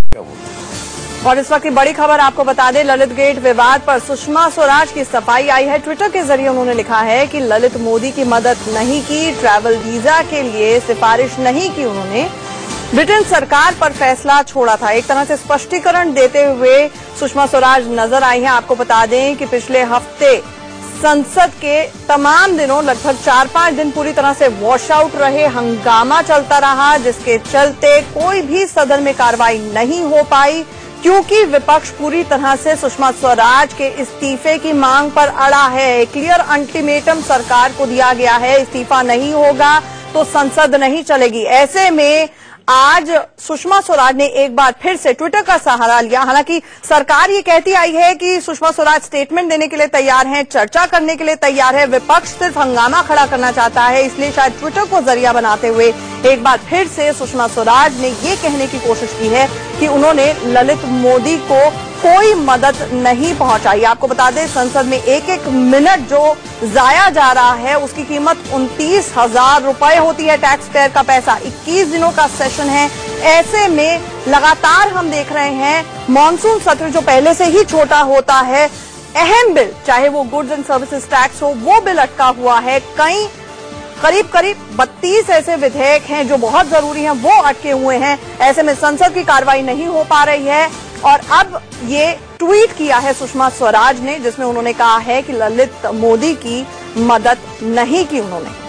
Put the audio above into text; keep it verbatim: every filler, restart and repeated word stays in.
और इस वक्त की बड़ी खबर आपको बता दें, ललित गेट विवाद पर सुषमा स्वराज की सफाई आई है। ट्विटर के जरिए उन्होंने लिखा है कि ललित मोदी की मदद नहीं की, ट्रैवल वीजा के लिए सिफारिश नहीं की, उन्होंने ब्रिटेन सरकार पर फैसला छोड़ा था। एक तरह से स्पष्टीकरण देते हुए सुषमा स्वराज नजर आई हैं। आपको बता दें कि पिछले हफ्ते संसद के तमाम दिनों लगभग चार पांच दिन पूरी तरह से वॉश आउट रहे, हंगामा चलता रहा, जिसके चलते कोई भी सदन में कार्रवाई नहीं हो पाई, क्योंकि विपक्ष पूरी तरह से सुषमा स्वराज के इस्तीफे की मांग पर अड़ा है। क्लियर अल्टीमेटम सरकार को दिया गया है, इस्तीफा नहीं होगा तो संसद नहीं चलेगी। ऐसे में आज सुषमा स्वराज ने एक बार फिर से ट्विटर का सहारा लिया। हालांकि सरकार ये कहती आई है कि सुषमा स्वराज स्टेटमेंट देने के लिए तैयार हैं, चर्चा करने के लिए तैयार है, विपक्ष सिर्फ हंगामा खड़ा करना चाहता है, इसलिए शायद ट्विटर को जरिया बनाते हुए एक बार फिर से सुषमा स्वराज ने ये कहने की कोशिश की है कि उन्होंने ललित मोदी को कोई मदद नहीं पहुंचाई। आपको बता दें, संसद में एक एक मिनट जो जाया जा रहा है उसकी कीमत उनतीस हजार रुपए होती है, टैक्स पेयर का पैसा। इक्कीस दिनों का सेशन है। ऐसे में लगातार हम देख रहे हैं मॉनसून सत्र जो पहले से ही छोटा होता है, अहम बिल चाहे वो गुड्स एंड सर्विसेज टैक्स हो, वो बिल अटका हुआ है। कई करीब करीब बत्तीस ऐसे विधेयक हैं जो बहुत जरूरी हैं, वो अटके हुए हैं। ऐसे में संसद की कार्रवाई नहीं हो पा रही है और अब ये ट्वीट किया है सुषमा स्वराज ने, जिसमें उन्होंने कहा है कि ललित मोदी की मदद नहीं की उन्होंने।